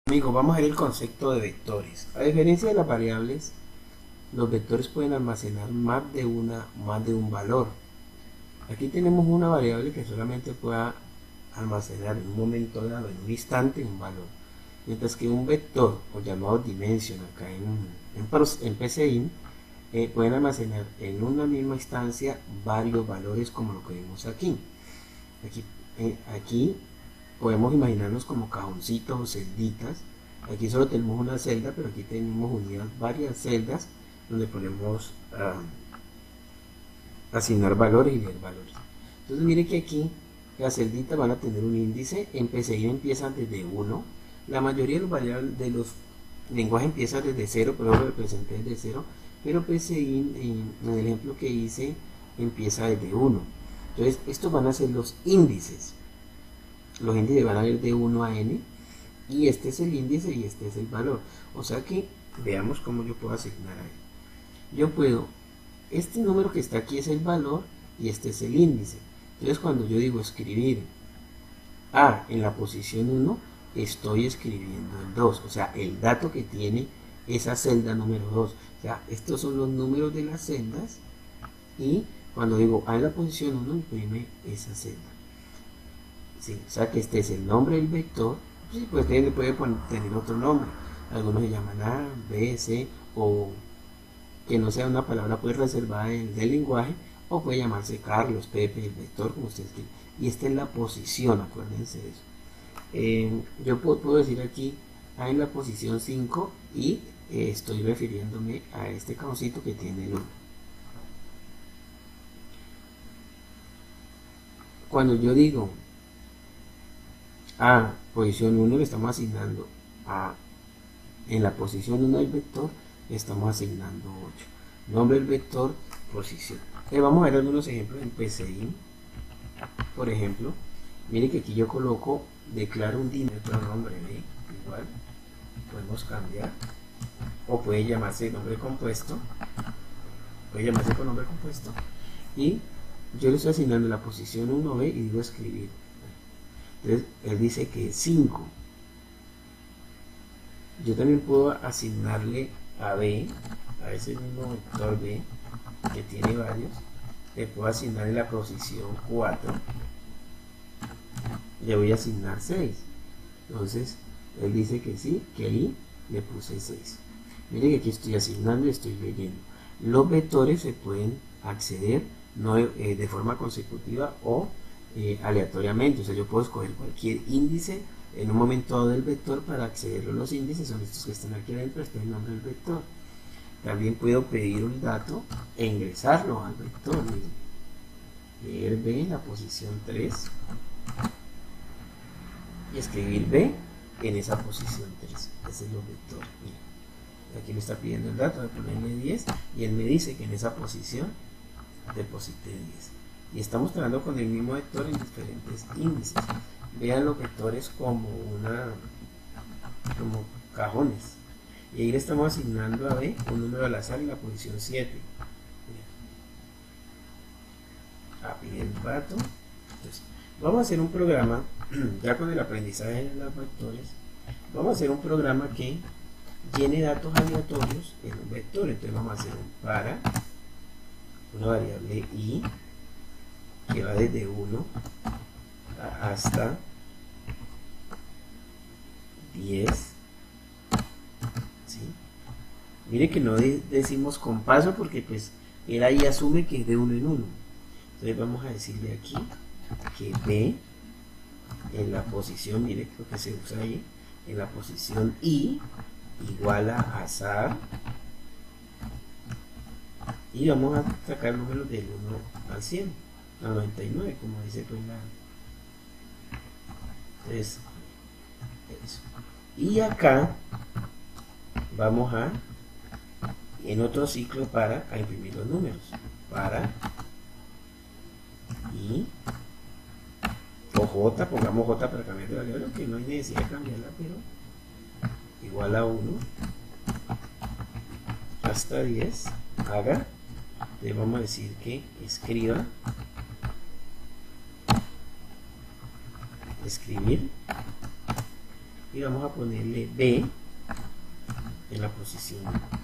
Amigos, vamos a ver el concepto de vectores. A diferencia de las variables, los vectores pueden almacenar más de un valor. Aquí tenemos una variable que solamente pueda almacenar en un momento dado, en un instante, un valor. Mientras que un vector, o llamado dimension acá en PCInt, pueden almacenar en una misma instancia varios valores como lo que vemos aquí. Aquí podemos imaginarnos como cajoncitos o celditas. Aquí solo tenemos una celda, pero aquí tenemos unidas varias celdas donde podemos asignar valores y leer valores. Entonces mire que aquí las celditas van a tener un índice. En PCI empiezan desde 1. La mayoría de los variables de los lenguajes empiezan desde 0, pero lo representé desde 0. Pero PCI en el ejemplo que hice empieza desde 1. Entonces estos van a ser los índices. Los índices van a ir de 1 a n, y este es el índice y este es el valor. O sea que veamos cómo yo puedo asignar ahí. Yo puedo, este número que está aquí es el valor y este es el índice. Entonces cuando yo digo escribir A en la posición 1, estoy escribiendo el 2, o sea, el dato que tiene esa celda número 2. O sea, estos son los números de las celdas, y cuando digo A en la posición 1, imprime esa celda. Sí, o sea que este es el nombre del vector. Sí, pues puede tener otro nombre. Algunos se llaman A, B, C, o que no sea una palabra pues reservada del lenguaje, o puede llamarse Carlos, Pepe, el vector, como ustedes quieran. Y esta es la posición, acuérdense de eso. Yo puedo decir aquí A en la posición 5 y estoy refiriéndome a este cajoncito que tiene el 1. Cuando yo digo A posición 1, le estamos asignando a en la posición 1 del vector, le estamos asignando 8. Nombre del vector, posición. Vamos a ver algunos ejemplos en PCI. Por ejemplo, mire que aquí yo coloco, declaro un otro nombre, ¿ve? Igual, podemos cambiar, o puede llamarse nombre compuesto, puede llamarse con nombre compuesto, y yo le estoy asignando la posición 1B y digo escribir. Entonces él dice que es 5. Yo también puedo asignarle a B, a ese mismo vector B, que tiene varios, le puedo asignar en la posición 4, le voy a asignar 6. Entonces él dice que sí, que ahí le puse 6. Miren que aquí estoy asignando y estoy leyendo. Los vectores se pueden acceder no de forma consecutiva o aleatoriamente. O sea, yo puedo escoger cualquier índice en un momento dado del vector para acceder a los índices. Son estos que están aquí adentro, este es el nombre del vector. También puedo pedir un dato e ingresarlo al vector mismo. Leer B en la posición 3 y escribir B en esa posición 3. Ese es los vectores. Mira, aquí me está pidiendo el dato de ponerle 10 y él me dice que en esa posición deposité 10. Y estamos trabajando con el mismo vector en diferentes índices. Vean los vectores como cajones. Y ahí le estamos asignando a B un número al azar en la posición 7. A pide el dato. Entonces, vamos a hacer un programa, ya con el aprendizaje de los vectores, vamos a hacer un programa que llene datos aleatorios en un vector. Entonces vamos a hacer un para, una variable i, que va desde 1 hasta 10. ¿Sí? Mire que no decimos con paso porque pues él ahí asume que es de 1 en 1. Entonces vamos a decirle aquí que B en la posición, mire lo que se usa ahí, en la posición i igual a azar, y vamos a sacar números del 1 al 100, al 99, como dice pues la. Entonces, eso. Y acá vamos a, en otro ciclo, para a imprimir los números. Para y o J, pongamos J para cambiar de variable, que no hay necesidad de cambiarla, pero igual a 1 hasta 10, haga, le vamos a decir que escriba, escribir y vamos a ponerle B en la posición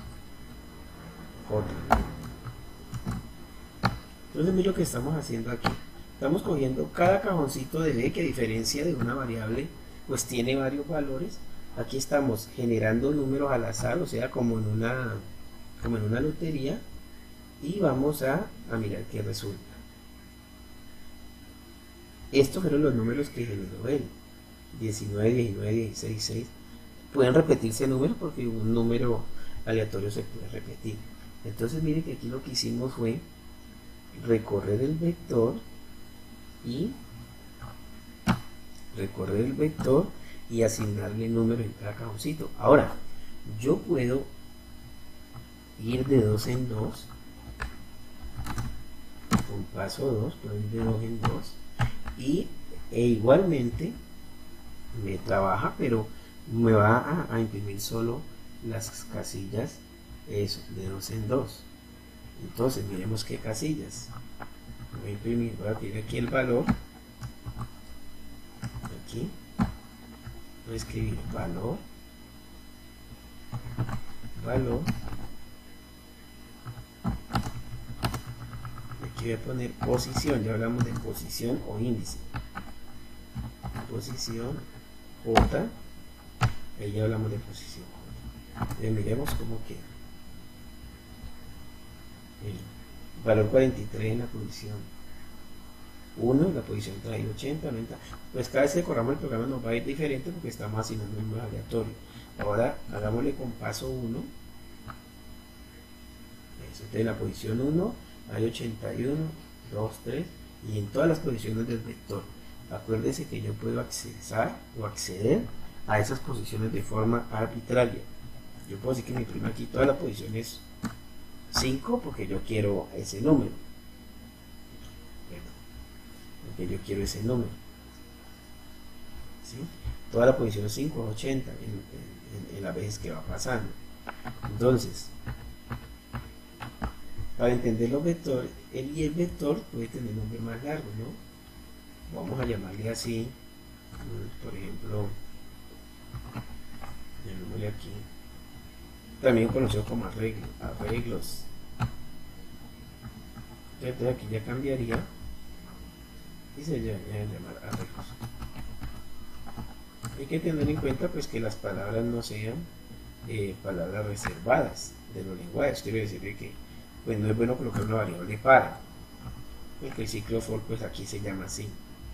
J. Entonces mira lo que estamos haciendo aquí. Estamos cogiendo cada cajoncito de B que, a diferencia de una variable, pues tiene varios valores. Aquí estamos generando números al azar, o sea, como en una lotería, y vamos a mirar qué resulta. Estos fueron los números que generó él: 19, 19, 16, 6. Pueden repetirse números porque un número aleatorio se puede repetir. Entonces miren que aquí lo que hicimos fue recorrer el vector y asignarle números en cada cajoncito. Ahora, yo puedo ir de 2 en 2, con paso 2, puedo ir de 2 en 2, e igualmente me trabaja, pero me va a imprimir solo las casillas, eso, de 2 en 2. Entonces miremos qué casillas. Voy a imprimir, voy a pedir aquí el valor, aquí voy a escribir valor, aquí voy a poner posición. Ya hablamos de posición o índice. Posición J, ahí ya hablamos de posición J. Miremos cómo queda el valor 43 en la posición 1, en la posición 3 y 80, 90. Pues cada vez que corramos el programa nos va a ir diferente porque estamos asignando números aleatorios. Ahora hagámosle con paso 1. Entonces en la posición 1 hay 81, 2, 3, y en todas las posiciones del vector. Acuérdese que yo puedo accesar o acceder a esas posiciones de forma arbitraria. Yo puedo decir que me imprima aquí todas las posiciones 5 porque yo quiero ese número. Porque yo quiero ese número. ¿Sí? Toda la posición 5 es 80 en las veces que va pasando. Entonces, para entender los vectores, el vector puede tener un nombre más largo, ¿no? Vamos a llamarle así, por ejemplo, llamémosle aquí, también conocido como arreglos. Entonces aquí ya cambiaría y se llamar arreglos. Hay que tener en cuenta pues que las palabras no sean palabras reservadas de los lenguajes. Quiero decir que pues no es bueno colocar una variable para, porque el ciclo for pues aquí se llama así.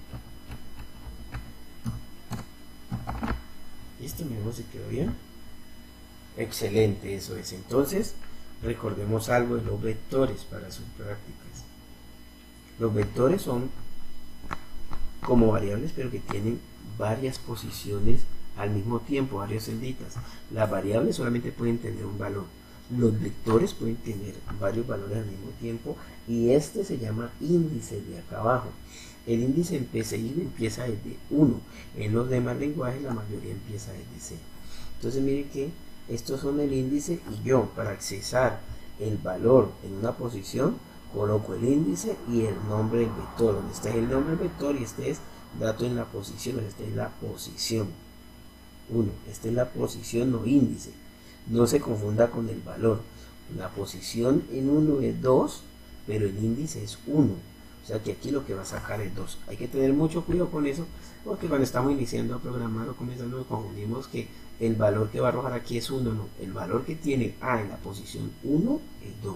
Listo, miremos si quedó bien. Excelente, eso es. Entonces, recordemos algo de los vectores para sus prácticas. Los vectores son como variables, pero que tienen varias posiciones al mismo tiempo, varias celditas. Las variables solamente pueden tener un valor. Los vectores pueden tener varios valores al mismo tiempo, y este se llama índice de acá abajo. El índice en PCI empieza desde 1. En los demás lenguajes la mayoría empieza desde 0. Entonces miren que estos son el índice, y yo para accesar el valor en una posición coloco el índice y el nombre del vector. Donde está el nombre del vector y este es dato en la posición. Esta es la posición 1. Esta es la posición o índice. No se confunda con el valor. La posición en 1 es 2, pero el índice es 1. O sea que aquí lo que va a sacar es 2. Hay que tener mucho cuidado con eso, porque cuando estamos iniciando a programar o comenzando nos confundimos que el valor que va a arrojar aquí es 1. No, el valor que tiene A en la posición 1 es 2.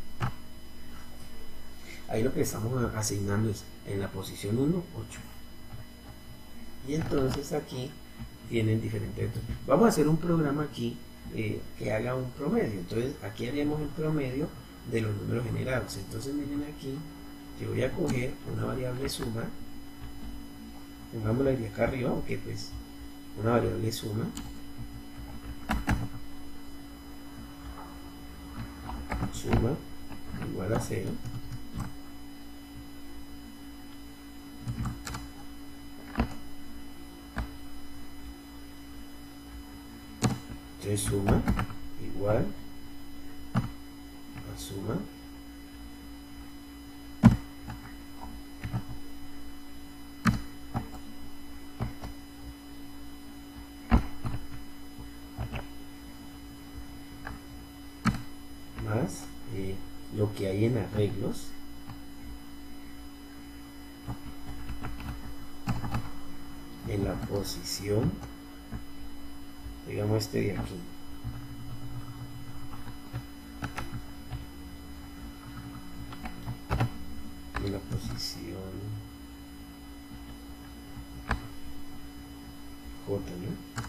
Ahí lo que estamos asignando es en la posición 1, 8. Y entonces aquí tienen diferentes. Vamos a hacer un programa aquí que haga un promedio. Entonces aquí haríamos el promedio de los números generados. Entonces miren aquí, yo voy a coger una variable suma, pongámosla de acá arriba, aunque pues una variable suma, igual a 0, entonces suma igual a suma lo que hay en arreglos, en la posición, digamos este de aquí, en la posición J, ¿no?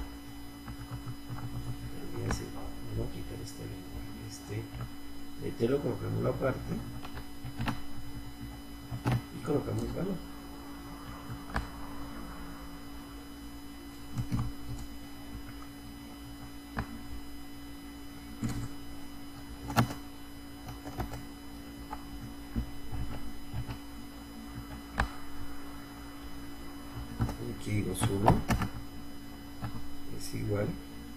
Vamos a quitar este lenguaje, este lo colocamos la parte y colocamos el valor. Aquí digo suma es igual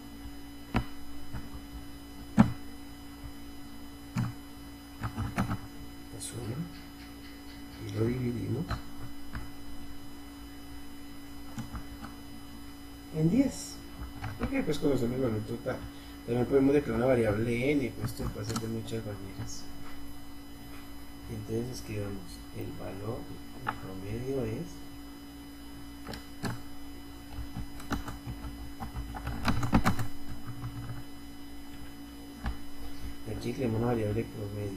a suma y lo dividimos en 10. Ok, pues conocemos el valor total. También podemos declarar una variable n, pues esto puede ser de muchas maneras. Entonces escribamos el valor, el promedio es aquí creamos una variable promedio.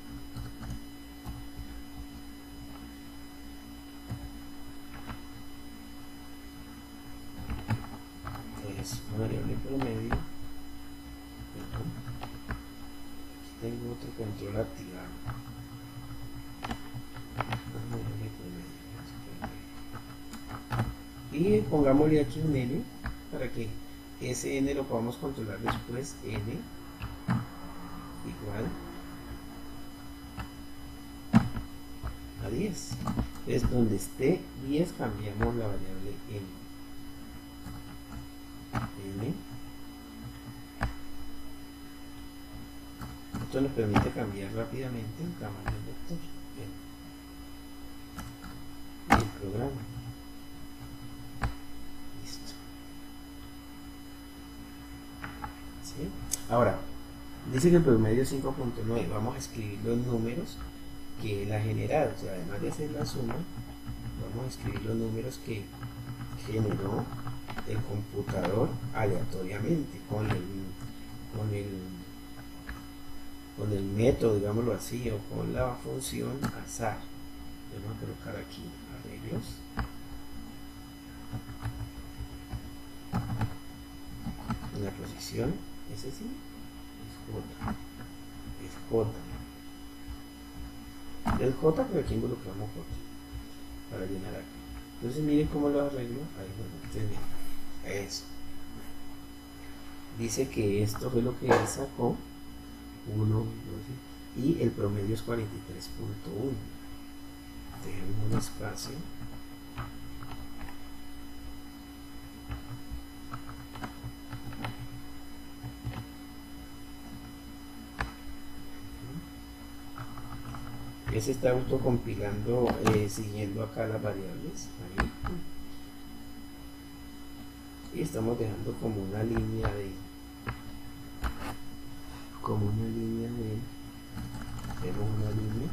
Es una variable promedio. Perdón. Aquí tengo otro control activado. Una variable promedio. Y pongámosle aquí un n para que ese n lo podamos controlar después. N igual a 10. Es donde esté 10 cambiamos la variable n. Esto nos permite cambiar rápidamente el tamaño del vector y el programa. Listo. ¿Sí? Ahora dice que el promedio es 5.9. Vamos a escribir los números que él ha generado. O sea, además de hacer la suma, vamos a escribir los números que generó el computador aleatoriamente con el método, digámoslo así, o con la función azar. Vamos a colocar aquí arreglos. En la posición, ese sí, es J. El J, pero aquí involucramos J para llenar aquí. Entonces miren cómo lo arreglo. Ahí, bueno, ustedes miren. Eso. Dice que esto fue lo que él sacó. 1, 2, y el promedio es 43.1. Tenemos un espacio. Se está autocompilando siguiendo acá las variables. Ahí. Y estamos dejando como una línea de tenemos una línea.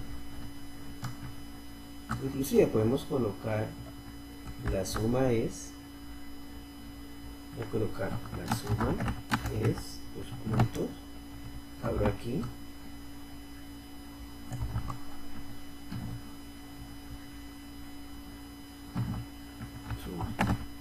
Inclusive podemos colocar la suma es, voy a colocar la suma es los puntos, abro aquí, suma.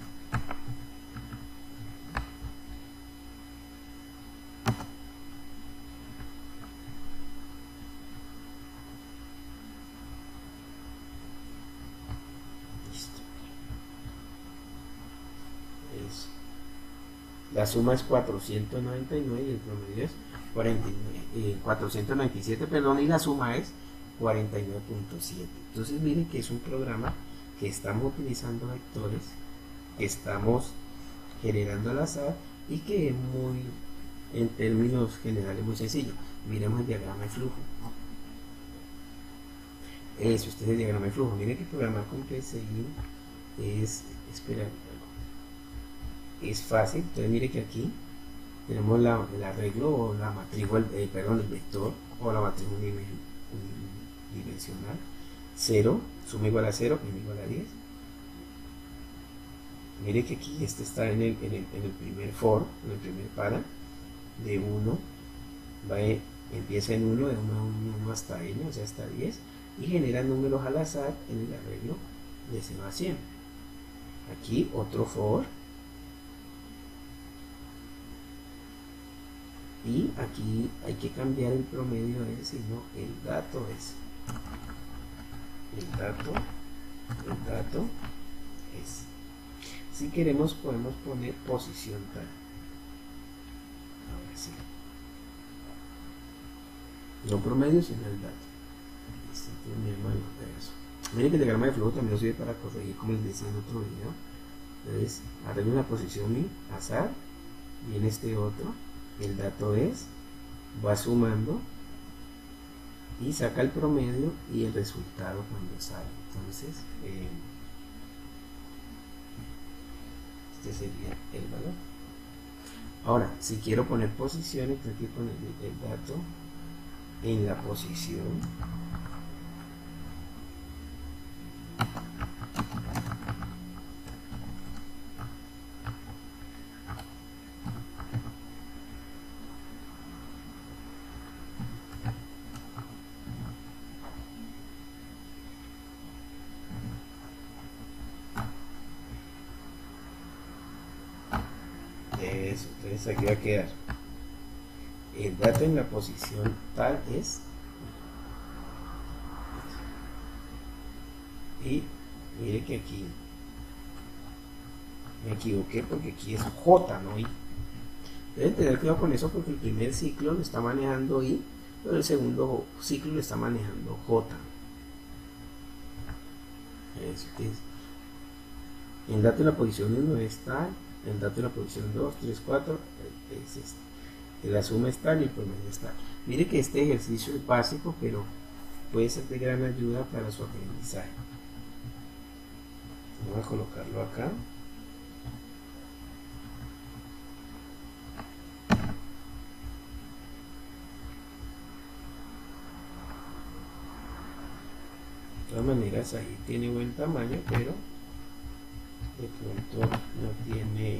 La suma es 499 y el promedio es 497, perdón, y la suma es 49.7. Entonces miren que es un programa que estamos utilizando vectores, que estamos generando al azar y que es muy, en términos generales, muy sencillo. Miremos el diagrama de flujo. Eso, este es el diagrama de flujo. Miren que programar con PSI es, esperar, es fácil. Entonces mire que aquí tenemos el arreglo o la matriz, perdón, el vector, o la matriz unidimensional. 0, suma igual a 0, prima igual a 10. Mire que aquí este está en el primer for, en el primer para, de 1, empieza en 1, de 1 a 1 hasta n, o sea hasta 10, y genera números al azar en el arreglo de 0 a 100. Aquí otro for, y aquí hay que cambiar el promedio de ese, no, el dato es. El dato es. Si queremos podemos poner posición tal. Ahora sí. No promedio, sino el dato. Listo, entonces miremos de eso. Miren que el diagrama de flujo también nos sirve para corregir, como les decía en otro video. Entonces, arreglo una posición y azar, viene este otro, el dato es, va sumando y saca el promedio y el resultado cuando sale. Entonces, este sería el valor. Ahora, si quiero poner posiciones, tengo que poner el dato en la posición de eso. Entonces aquí va a quedar el dato en la posición tal es, y mire que aquí me equivoqué porque aquí es J, no I. Deben tener cuidado con eso porque el primer ciclo lo está manejando I, pero el segundo ciclo lo está manejando J. Eso es. El dato en la posición 1 es tal, el dato en la posición 2, 3, 4 es este. La suma es tal y el promedio es tal. Mire que este ejercicio es básico, pero puede ser de gran ayuda para su aprendizaje. Vamos a colocarlo acá. De todas maneras ahí tiene buen tamaño, pero de pronto no tiene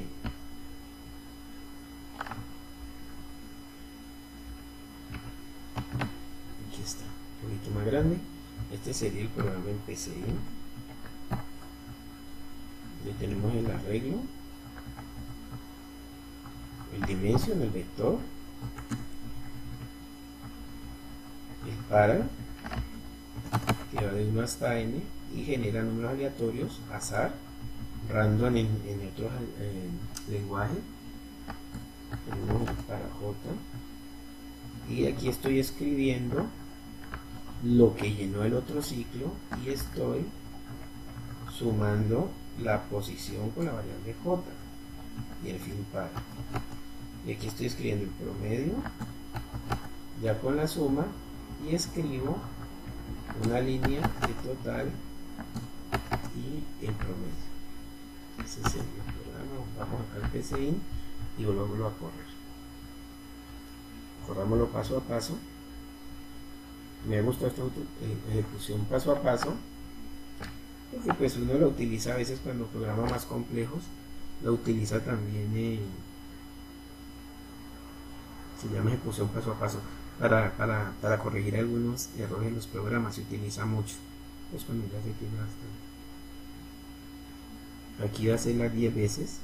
aquí está, un poquito más grande. Este sería el programa en PCI. Ya tenemos el arreglo, el dimension, el vector, el para, que va de 1 hasta n y genera números aleatorios, azar, random en otros lenguajes. Tenemos para J, y aquí estoy escribiendo lo que llenó el otro ciclo y estoy sumando la posición con la variable J y el fin para. Y aquí estoy escribiendo el promedio ya con la suma y escribo una línea de total y el promedio. Ese sería el programa. Vamos acá al PCI y volvámoslo a correr. Corrámoslo paso a paso. Me gusta esta ejecución paso a paso, porque pues uno lo utiliza a veces cuando programa más complejos, lo utiliza también se llama ejecución paso a paso para corregir algunos errores en los programas. Se utiliza mucho, pues cuando ya se tiene bastante. Aquí va a hacerla 10 veces.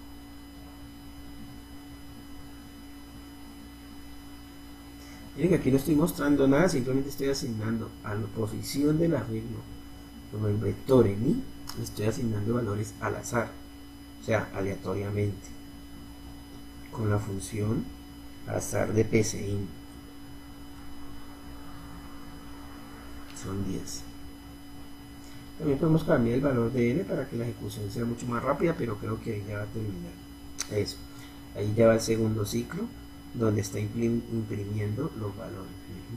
Miren que aquí no estoy mostrando nada, simplemente estoy asignando a la posición del arreglo como el vector en I, le estoy asignando valores al azar, o sea, aleatoriamente, con la función azar de PCI. Son 10. También podemos cambiar el valor de N para que la ejecución sea mucho más rápida, pero creo que ahí ya va a terminar. Eso. Ahí ya va el segundo ciclo, donde está imprimiendo los valores.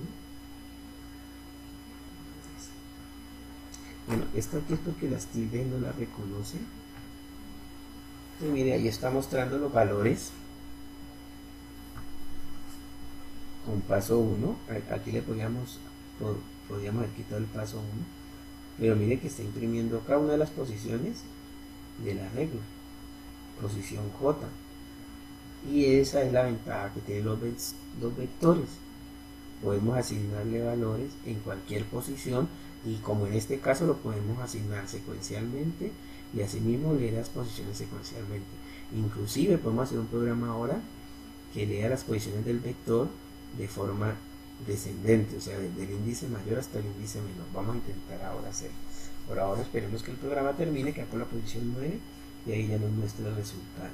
Bueno, esta aquí es porque las tildes no la reconoce. Entonces, mire, ahí está mostrando los valores con paso 1. Aquí le podríamos haber quitado el paso 1, pero mire que está imprimiendo cada una de las posiciones de la regla, posición J, y esa es la ventaja que tienen los vectores. Podemos asignarle valores en cualquier posición, y como en este caso lo podemos asignar secuencialmente y asimismo leer las posiciones secuencialmente. Inclusive podemos hacer un programa ahora que lea las posiciones del vector de forma descendente, o sea, desde el índice mayor hasta el índice menor. Vamos a intentar ahora hacerlo. Por ahora esperemos que el programa termine, que con la posición 9, y ahí ya nos muestra el resultado.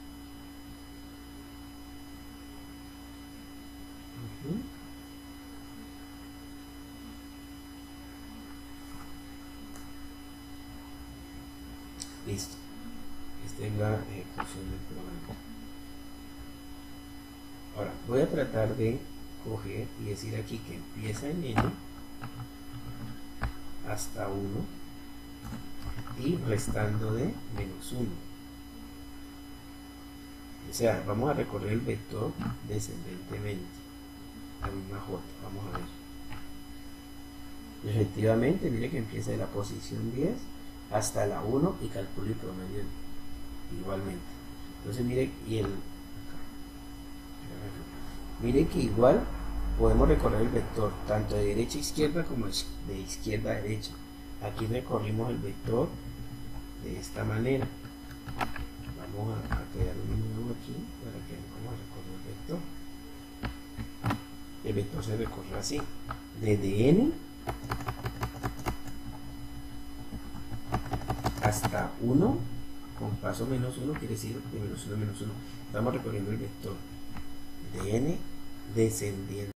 Listo. Esta es la ejecución del programa. Ahora voy a tratar de coger y decir aquí que empieza en n hasta 1 y restando de menos 1. O sea, vamos a recorrer el vector descendentemente, la misma j. Vamos a ver. Efectivamente, mire que empieza de la posición 10 hasta la 1 y calcula el promedio igualmente. Entonces mire que igual podemos recorrer el vector tanto de derecha a izquierda como de izquierda a derecha. Aquí recorrimos el vector de esta manera. Vamos a crear un nuevo aquí para que vean cómo recorre el vector. El vector se recorre así, desde n hasta 1 con paso menos 1, quiere decir de menos 1 a menos 1. Estamos recorriendo el vector de n descendiente.